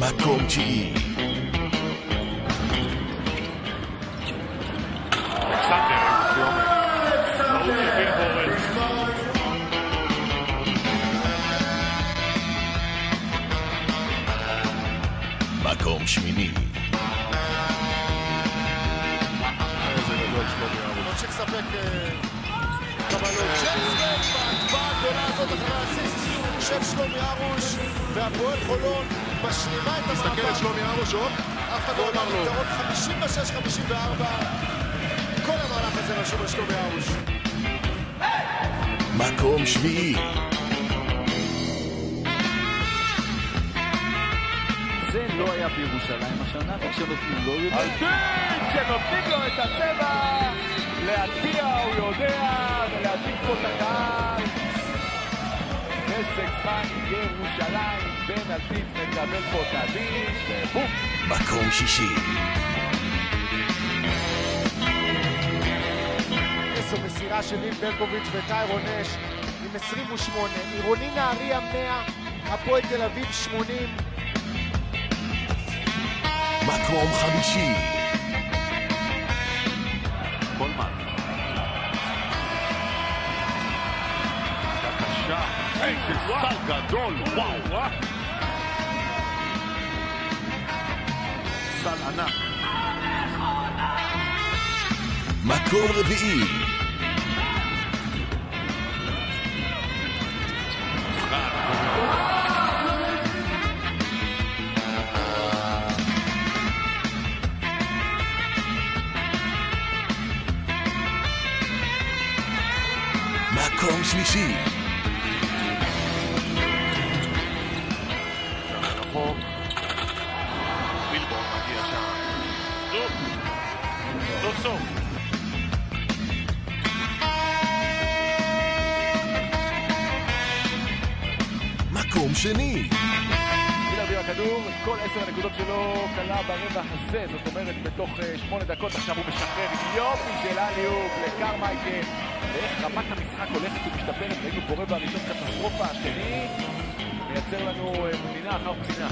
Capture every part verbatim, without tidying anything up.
מקום תשיעי. מקום שמיני. ממשיך לספק קבלות של סגל בהטבעה הגדולה הזאת אחרי האסיסט של שלומי ארוש, והפועל חולון משלימה את המאבק. תסתכל את שלומי ארוש עוד, אף אחד לא אמר לו יתרון חמישים ושש חמישים וארבע. כל המהלך הזה רשום על שלומי ארוש. מקום שביעי. זה לא היה בירושלים השנה, וכשנותנים לו יודע. אלטין, כשנותנים לו את הצבע, להטביע הוא יודע, ולהדליק פה את הקהל. פסק זמן ירושלים, בן אלטין מקבל פה את הדיש, ובום. מקום שישי. זו מסירה של ליל ברקוביץ' וטיירון אש עם עשרים ושמונה, עירוני נהריה מאה, הפועל תל אביב שמונים. מקום חמישי. קולמן. בבקשה, איזה סל גדול, וואו. סל ענק. מקום רביעי. מקום שלישי. רחוק. בילבון מגיע שם. טוב. סוף סוף. מקום שני. להביא הכדור, את כל עשר הנקודות שלו קלה ברבע הזה, זאת אומרת בתוך שמונה דקות. עכשיו הוא משחרר יופי של אליוק לקרמייקל, ואיך רמת המשחק הולכת ומשתפרת. ראינו פה רבע הראשון קטסטרופה, השני מייצר לנו פנינה אחר פנינה.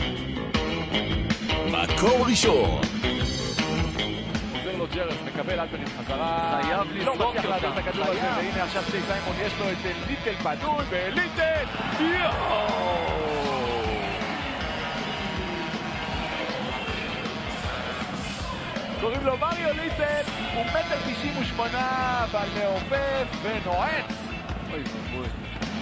מקום ראשון. עוזר לו ג'רס, מקבל אלפרין חזרה, חייב לזרוק לא מצליח אותה, להעביר את הכדור הזה, והנה עכשיו צ'י סיימון יש לו את ליטל פנוי, וליטל יואו! קוראים לו מריו ליטל, הוא מטר תשעים ושמונה, אבל מעופף ונועץ. אוי אוי.